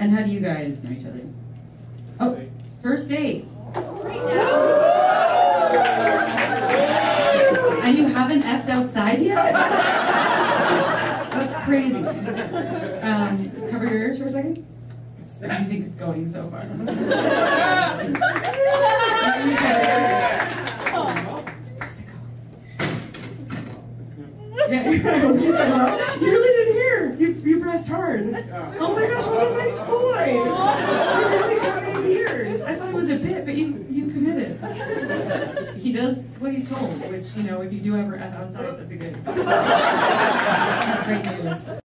And how do you guys know each other? Oh, first date. Right now. And you haven't effed outside yet? That's crazy. Cover your ears for a second. How do you think it's going so far? Yeah, she said hello. You really didn't hear. You pressed hard. Oh my gosh, what a nice boy. You really covered his ears. I thought it was a bit, but you committed. He does what he's told, which, you know, if you do ever F outside, that's a good. That's great news.